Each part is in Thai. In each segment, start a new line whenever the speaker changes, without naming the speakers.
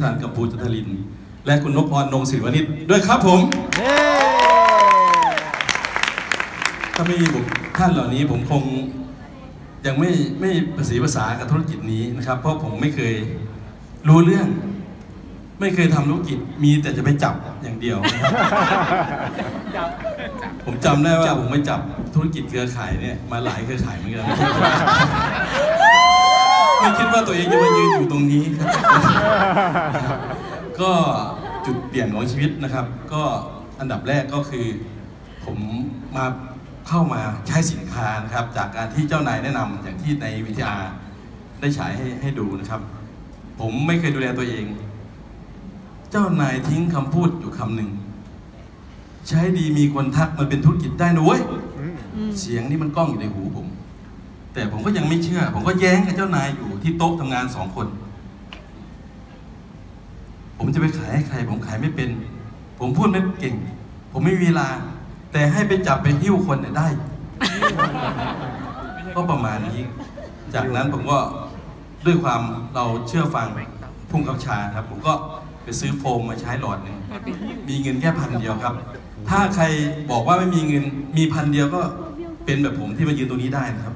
ท่านกัมพูจันทลินและคุณนพพร นงศิริวณิชด้วยครับผมถ้าไม่มีบุคท่านเหล่านี้ผมคงยังไม่ประสีภาษากับธุรกิจนี้นะครับเพราะผมไม่เคยรู้เรื่องไม่เคยทำธุรกิจมีแต่จะไปจับอย่างเดียวผมจำได้ว่าผมไปจับธุรกิจเครือข่ายเนี่ยมาหลายเครือข่ายเหมือนกันไม่คิดว่าตัวเองจะมายืนอยู่ตรงนี้ครับก็จุดเปลี่ยนของชีวิตนะครับก็อันดับแรกก็คือผมเข้ามาใช้สินค้านะครับจากการที่เจ้านายแนะนำอย่างที่ในวิทยาได้ฉายให้ดูนะครับผมไม่เคยดูแลตัวเองเจ้านายทิ้งคำพูดอยู่คำหนึ่งใช้ดีมีคนทักมันเป็นธุรกิจได้นะเว้ยเสียงนี่มันก้องอยู่ในหูผมแต่ผมก็ยังไม่เชื่อผมก็แย้งกับเจ้านายอยู่ที่โต๊ะทำงาน2 คนผมจะไปขายให้ใครผมขายไม่เป็นผมพูดไม่เก่งผมไม่มีเวลาแต่ให้ไปจับไปหิ้วคนเนี่ยได้ก็ประมาณนี้จากนั้นผมก็ด้วยความเราเชื่อฟังพุ่งกับชาครับผมก็ไปซื้อโฟมมาใช้หลอดหนึ่งมีเงินแค่1,000 เดียวครับถ้าใครบอกว่าไม่มีเงินมี1,000 เดียวก็เป็นแบบผมที่มายืนตรงนี้ได้นะครับ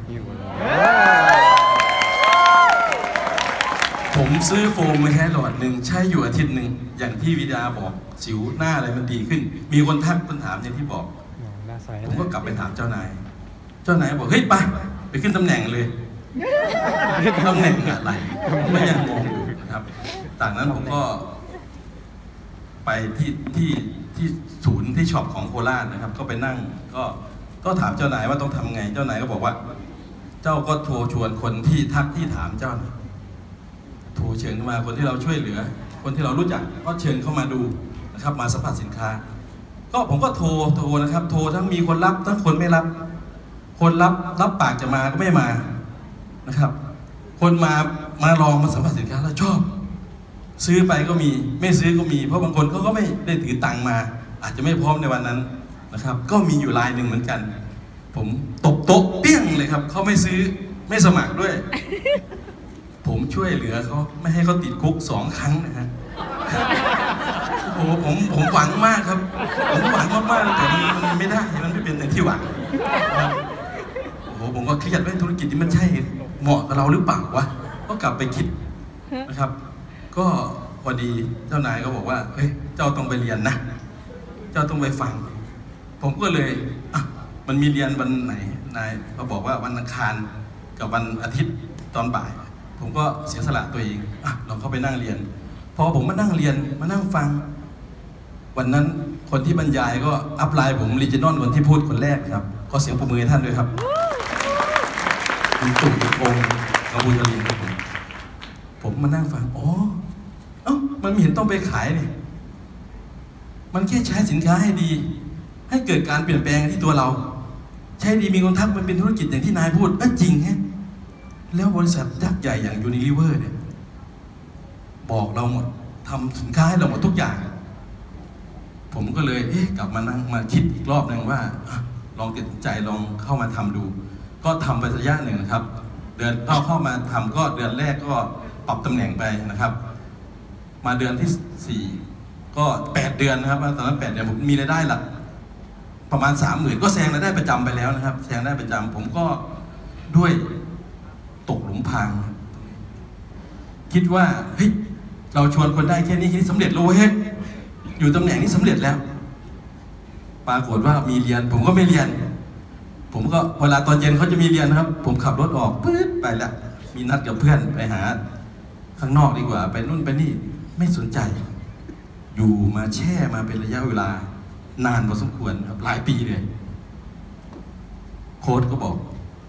ผมซื้อโฟมมาใช้หลอดหนึ่งใช้อยู่อาทิตย์หนึ่งอย่างที่วิทยาบอกสิวหน้าอะไรมันดีขึ้นมีคนทักคนถามอย่างที่บอกผมก็กลับไปถามเจ้านายบอกเฮ้ยไปขึ้นตำแหน่งเลยตำแหน่งอะไรไม่ยังงงอยู่นะครับจากนั้นผมก็ไปที่ศูนย์ที่ช็อปของโคราชนะครับก็ไปนั่งก็ถามเจ้านายว่าต้องทำไงเจ้านายก็บอกว่าเจ้าก็โทรชวนคนที่ทักที่ถามเจ้าโทรเชิญเข้ามาคนที่เราช่วยเหลือคนที่เรารู้จักก็เชิญเข้ามาดูนะครับมาสัมผัสสินค้าก็ผมก็โทรนะครับโทรทั้งมีคนรับทั้งคนไม่รับคนรับปากจะมาก็ไม่มานะครับคนมาลองมาสัมผัสสินค้าแล้วชอบซื้อไปก็มีไม่ซื้อก็มีเพราะบางคนเขาก็ไม่ได้ถือตังค์มาอาจจะไม่พร้อมในวันนั้นนะครับก็มีอยู่รายหนึ่งเหมือนกันผมตบโต๊ะเปี้ยงเลยครับเขาไม่ซื้อไม่สมัครด้วยผมช่วยเหลือเขาไม่ให้เขาติดคุก2 ครั้งนะฮะโอ้ผมหวังมากครับผมหวังมากๆแต่มันไม่ได้มันไม่เป็นอย่างที่หวังโอ้โหผมก็เครียดว่าธุรกิจนี้มันใช่เหมาะกับเราหรือเปล่าวะก็กลับไปคิดนะครับก็พอดีเจ้านายก็บอกว่าเฮ้ยเจ้าต้องไปเรียนนะเจ้าต้องไปฟังผมก็เลยมันมีเรียนวันไหนนายเขาบอกว่าวันอังคารกับวันอาทิตย์ตอนบ่ายผมก็เสียสละตัวเองเราเข้าไปนั่งเรียนพอผมมานั่งเรียนมานั่งฟังวันนั้นคนที่บรรยายก็อัพไลน์ผมรีจินอลคนที่พูดคนแรกครับขอเสียงปรบมือให้ท่านด้วยครับคุณตุ่มพงศ์กบูญลินครับผมมานั่งฟังมันไม่เห็นต้องไปขายเนี่ยมันแค่ใช้สินค้าให้ดีให้เกิดการเปลี่ยนแปลงที่ตัวเราใช้ดีมีคนทักมันเป็นธุรกิจอย่างที่นายพูดจริงฮะแล้วบริษัทยักษ์ใหญ่อย่างยูนิลิเวอร์เนี่ยบอกเราหมดทำสินค้าให้เราหมดทุกอย่างผมก็เลยกลับมานั่งมาคิดอีกรอบหนึ่งว่าลองตัดสินใจลองเข้ามาทำดูก็ทำไประยะหนึ่งนะครับเดือนเข้ามาทำก็เดือนแรกก็ปรับตำแหน่งไปนะครับมาเดือนที่4ก็8 เดือนนะครับตอนนั้น8 เดือนผมมีรายได้หลักประมาณ 30,000ก็แซงรายได้ประจำไปแล้วนะครับแซงได้ประจำผมก็ด้วยตกหลุมพรางคิดว่าเฮ้ยเราชวนคนได้แค่นี้สำเร็จแล้วเฮ้ยอยู่ตำแหน่งนี้สำเร็จแล้วปรากฏว่ามีเรียนผมก็ไม่เรียนผมก็เวลาตอนเย็นเขาจะมีเรียนนะครับผมขับรถออกปึ๊บไปละมีนัดกับเพื่อนไปหาข้างนอกดีกว่าไปนู่นไปนี่ไม่สนใจอยู่มาแช่มาเป็นระยะเวลานานพอสมควรครับหลายปีเลยโค้ชก็บอก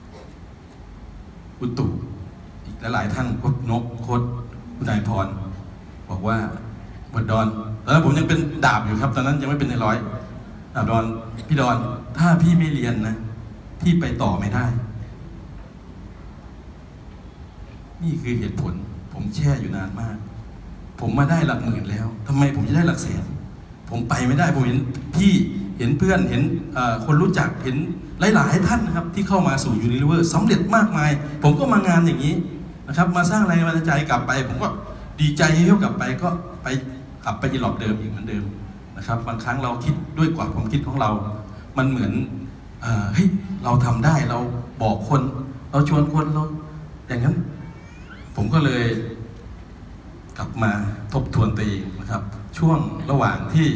คุณตู่อีกหลายท่านโค้ชนกโค้ชคุณนายพรบอกว่าบดดอนตอนนั้นผมยังเป็นดาบอยู่ครับตอนนั้นยังไม่เป็นในร้อยดาบดอนพี่ดอนถ้าพี่ไม่เรียนนะพี่ไปต่อไม่ได้นี่คือเหตุผลผมแช่อยู่นานมากผมมาได้หลักหมื่นแล้วทำไมผมจะได้หลักแสนผมไปไม่ได้ผมเห็นพี่เห็นเพื่อนเห็นคนรู้จักเห็นหลายๆท่านนะครับที่เข้ามาสู่ยูนิลิเวอร์สำเร็จมากมายผมก็มางานอย่างนี้นะครับมาสร้างแรงบันดาลใจกลับไปผมก็ดีใจที่เขากลับไปก็ไปกลับไปอีหลอบเดิมอีกเหมือนเดิมนะครับบางครั้งเราคิดด้วยกว่าความคิดของเรามันเหมือนเฮ้ยเราทำได้เราบอกคนเราชวนคนเราอย่างนั้นผมก็เลยกลับมาทบทวนตัวเองนะครับช่วงระหว่างที่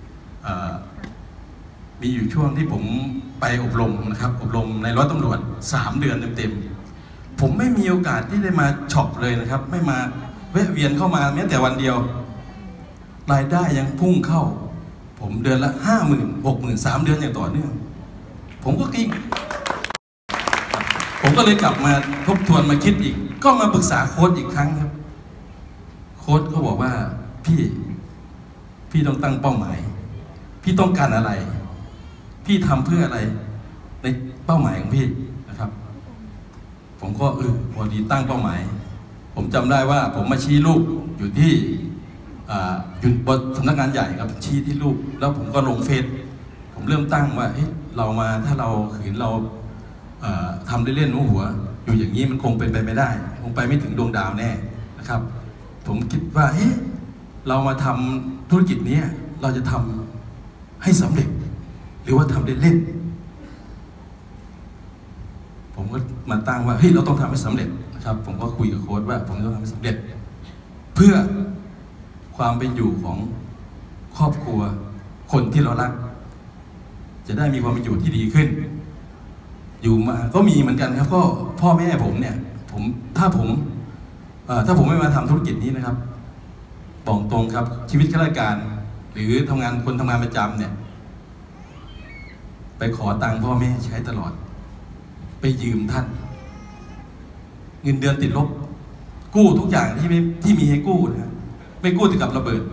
มีอยู่ช่วงที่ผมไปอบรมนะครับอบรมในร้อยตำรวจ3 เดือนเต็มๆผมไม่มีโอกาสที่ได้มาช็อปเลยนะครับไม่มาแวะเวียนเข้ามาแม้แต่วันเดียวรายได้ยังพุ่งเข้าผมเดือนละ 50,000 60,000 3 เดือนอย่างต่อเนื่องผมก็กิ๊กผมก็เลยกลับมาทบทวนมาคิดอีกก็มาปรึกษาโค้ชอีกครั้งครับโค้ชเขาบอกว่าพี่ต้องตั้งเป้าหมายพี่ต้องการอะไรพี่ทำเพื่ออะไรในเป้าหมายของพี่นะครับผมก็พอดีตั้งเป้าหมายผมจำได้ว่าผมมาชี้รูปอยู่ที่อยู่บนสำนักงานใหญ่ครับชี้ที่รูปแล้วผมก็ลงเฟซผมเริ่มตั้งว่าเรามาถ้าเราขืนเราทำเล่นๆหัวอยู่อย่างนี้มันคงเป็นไปไม่ได้คงไปไม่ถึงดวงดาวแน่นะครับผมคิดว่าเรามาทำธุรกิจนี้เราจะทำให้สำเร็จหรือว่าทำเล่นๆผมก็มาตั้งว่าเราต้องทำให้สำเร็จนะครับผมก็คุยกับโค้ชว่าผมต้องทำให้สำเร็จเพื่อความเป็นอยู่ของครอบครัวคนที่เรารักจะได้มีความเป็นอยู่ที่ดีขึ้นอยู่มาก็มีเหมือนกันครับก็พ่อแม่ผมเนี่ยถ้าผมไม่มาทำธุรกิจนี้นะครับบอกตรงครับชีวิตข้าราชการหรือทำงานประจำเนี่ยไปขอตังค์พ่อแม่ใช้ตลอดไปยืมท่านเงินเดือนติดลบกู้ทุกอย่างที่มีให้กู้นะไม่กู้ถึงกับระเบิด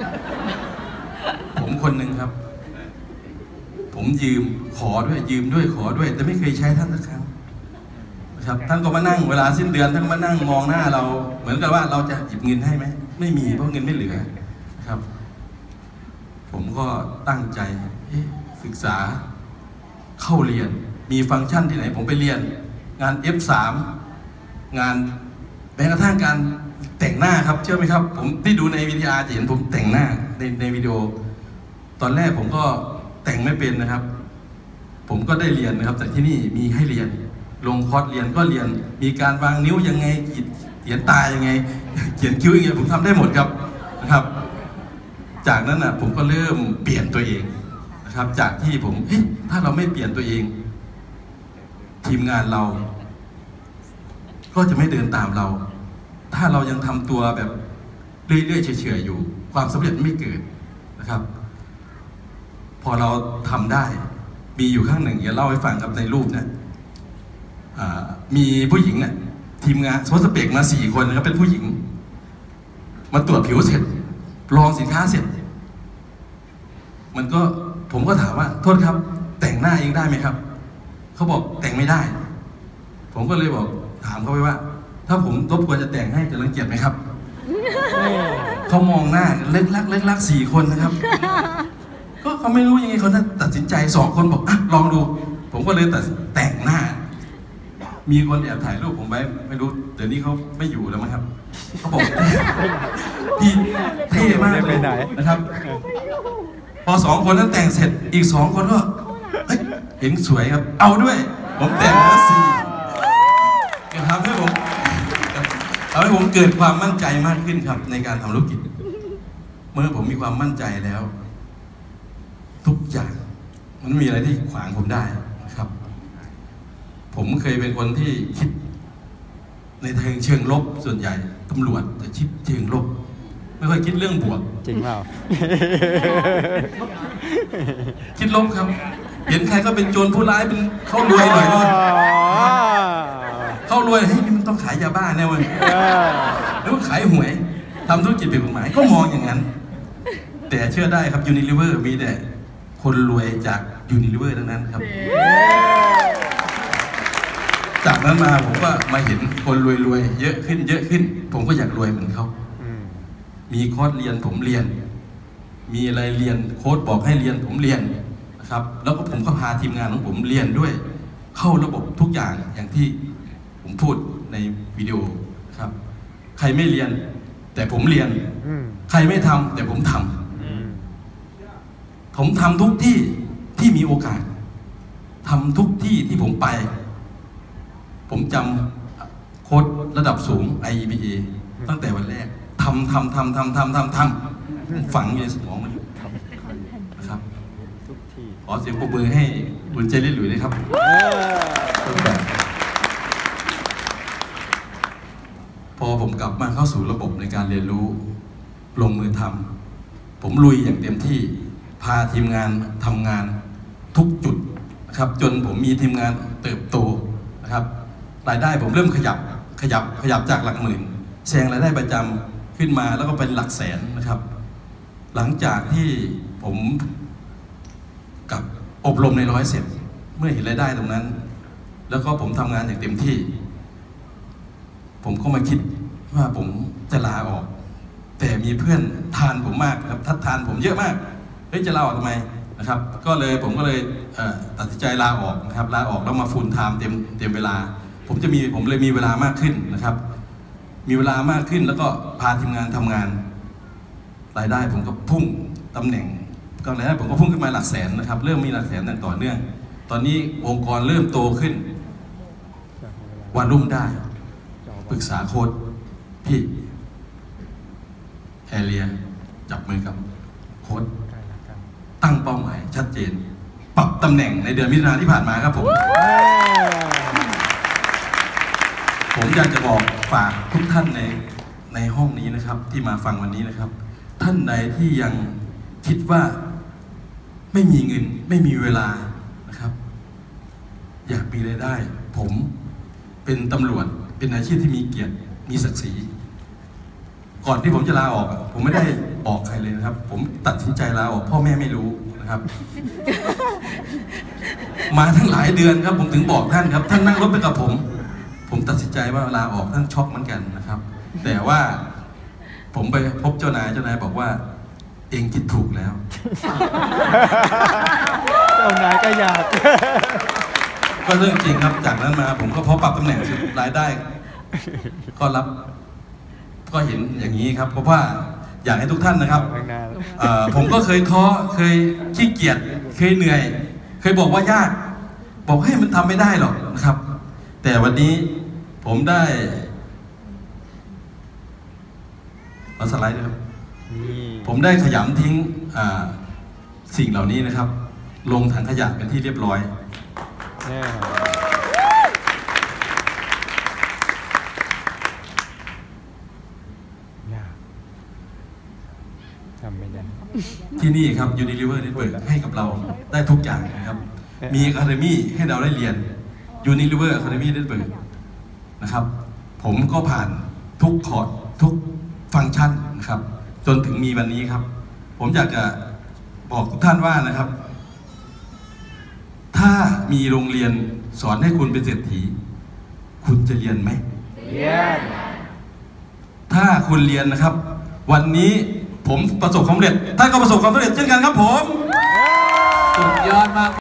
ผมคนหนึ่งครับผมยืมขอด้วยยืมด้วยขอด้วยแต่ไม่เคยใช้ท่านสักครั้งนะครับท่านก็มานั่งเวลาสิ้นเดือนท่านมานั่งมองหน้าเราเหมือนกับว่าเราจะหยิบเงินให้ไหมไม่มีเพราะเงินไม่เหลือครับผมก็ตั้งใจศึกษาเข้าเรียนมีฟังก์ชันที่ไหนผมไปเรียนงาน F3 งานแม้กระทั่งการแต่งหน้าครับเชื่อไหมครับผมที่ดูในวิดีโอจะเห็นผมแต่งหน้าในวิดีโอตอนแรกผมก็แต่งไม่เป็นนะครับผมก็ได้เรียนนะครับแต่ที่นี่มีให้เรียนลงคอร์สเรียนก็เรียนมีการวางนิ้วยังไงเขียนตายังไงเขียนคิ้วยังไงผมทำได้หมดครับนะครับจากนั้นผมก็เริ่มเปลี่ยนตัวเองนะครับจากที่ผมถ้าเราไม่เปลี่ยนตัวเองทีมงานเราก็จะไม่เดินตามเราถ้าเรายังทำตัวแบบเรื่อยๆเฉยๆอยู่ความสำเร็จไม่เกิดนะครับพอเราทำได้มีอยู่ข้างหนึ่งอย่าเล่าให้ฟังครับในรูปเนี่ยมีผู้หญิงเนี่ยทีมงานสเปกมา4 คนนะครับเป็นผู้หญิงมาตรวจผิวเสร็จลองสินค้าเสร็จผมก็ถามว่าโทษครับแต่งหน้าเองได้ไหมครับเขาบอกแต่งไม่ได้ผมก็เลยบอกถามเขาไปว่าถ้าผมรบกวนจะแต่งให้จะรังเกียจไหมครับเขามองหน้าเลิกลัก4 คนนะครับก็เขาไม่รู้ยังไงเขาตัดสินใจ2 คนบอกลองดูผมก็เลยแต่งหน้ามีคนแอบถ่ายรูปผมไว้ไม่รู้เดี๋ยวนี้เขาไม่อยู่แล้วมั้งครับเขาบอกพี่เท่มากเลยนะครับพอ2 คนนั้นแต่งเสร็จอีก2 คนก็เห็นสวยครับเอาด้วยผมแต่งมา4ก็ทำให้ผมเกิดความมั่นใจมากขึ้นครับในการทำธุรกิจเมื่อผมมีความมั่นใจแล้วทุกอย่างมันมีอะไรที่ขวางผมได้นะครับผมเคยเป็นคนที่คิดในทางเชิงลบส่วนใหญ่ตำรวจจะคิดเชิงลบไม่ค่อยคิดเรื่องบวก
จริงเปล่า
คิดลบครับเห็นใครก็เป็นโจรผู้ร้ายเป็นเขารวยหน่อยก็เขารวยนี่มันต้องขายยาบ้าแน่เว้ยหรือว่าขายหวยทำธุรกิจผิดกฎหมายก็มองอย่างนั้นแต่เชื่อได้ครับยูนิลิเวอร์มีแต่คนรวยจากยูนิลิเวอร์ทั้งนั้นครับจากนั้นมาผมก็มาเห็นคนรวยเยอะขึ้นผมก็อยากรวยเหมือนเขามีคอร์สเรียนผมเรียนมีอะไรเรียนโค้ชบอกให้เรียนผมเรียนนะครับแล้วก็ผมก็พาทีมงานของผมเรียนด้วยเข้าระบบทุกอย่างที่ผมพูดในวิดีโอครับใครไม่เรียนแแต่ผมเรียนใครไม่ทำแต่ผมทำผมทำทุกที่ที่มีโอกาสทำทุกที่ที่ผมไปผมจำโค้ดระดับสูง IEBA ตั้งแต่วันแรกทำฝังอยู่ในสมองมันนะครับขอเสียงปรบมือให้คุณเจริญหลุยส์นะครับพอผมกลับมาเข้าสู่ระบบในการเรียนรู้ลงมือทำผมลุยอย่างเต็มที่พาทีมงานทำงานทุกจุดนะครับจนผมมีทีมงานเติบโตนะครับรายได้ผมเริ่มขยับจากหลักหมื่นแซงรายได้ประจำขึ้นมาแล้วก็เป็นหลักแสนนะครับหลังจากที่ผมกับอบรมใน100เสร็จเมื่อเห็นรายได้ตรงนั้นแล้วก็ผมทำงานอย่างเต็มที่ผมก็มาคิดว่าผมจะลาออกแต่มีเพื่อนทานผมมากครับทัดทานผมเยอะมากเฮ้ยจะลาออกทำไมนะครับผมก็เลยตัดสินใจลาออกนะครับลาออกแล้วมาฟูลไทม์เต็มเวลาผมเลยมีเวลามากขึ้นนะครับมีเวลามากขึ้นแล้วก็พาทีมงานทำงานรายได้ผมก็พุ่งตำแหน่งก็รายได้ผมก็พุ่งขึ้นมาหลักแสนนะครับเริ่มมีหลักแสนอย่างต่อเนื่องตอนนี้องค์กรเริ่มโตขึ้นวันรุ่งได้ปรึกษาโค้ชพี่แอเรียจับมือกับโค้ชตั้งเป้าหมายชัดเจนปรับตำแหน่งในเดือนมิถุนายนที่ผ่านมาครับผมอยากจะบอกฝากทุกท่านในห้องนี้นะครับที่มาฟังวันนี้นะครับท่านใดที่ยังคิดว่าไม่มีเงินไม่มีเวลานะครับอยากมีรายได้ผมเป็นตำรวจเป็นอาชีพที่มีเกียรติมีศักดิ์ศรีก่อนที่ผมจะลาออกผมไม่ได้บอกใครเลยนะครับผมตัดสินใจลาออกพ่อแม่ไม่รู้นะครับมาทั้งหลายเดือนครับผมถึงบอกท่านครับท่านนั่งรถไปกับผมตัดสินใจว่าลาออกท่านช็อกเหมือนกันนะครับแต่ว่าผมไปพบเจ้านายบอกว่าเองคิดถูกแล้ว
เจ้านายก็อยาก
ก็เรื่องจริงครับจากนั้นมาผมก็พอปรับตำแหน่งรายได้ก็รับก็เห็นอย่างนี้ครับเพราะว่าอยากให้ทุกท่านนะครับผมก็เคยท้อเคยขี้เกียจเคยเหนื่อยเคยบอกว่ายากบอกให้มันทำไม่ได้หรอกนะครับแต่วันนี้ผมได้เอาสไลด์ด้วยครับผมได้ขยำทิ้งสิ่งเหล่านี้นะครับลงถังขยะเป็นที่เรียบร้อย
ทำไม่ได้
ที่นี่ครับ Unilever Network ให้กับเราได้ทุกอย่างนะครับมี Academy ให้เราได้เรียน Unilever Academy Network นะครับผมก็ผ่านทุกคอร์สทุกฟังก์ชันนะครับจนถึงมีวันนี้ครับผมอยากจะบอกทุกท่านว่านะครับถ้ามีโรงเรียนสอนให้คุณเป็นเศรษฐีคุณจะเรียนไหมเรียนถ้าคุณเรียนนะครับวันนี้ผมประสบความสำเร็จท่านก็ประสบความสำเร็จเช่นกันครับผม
สุดยอดมาก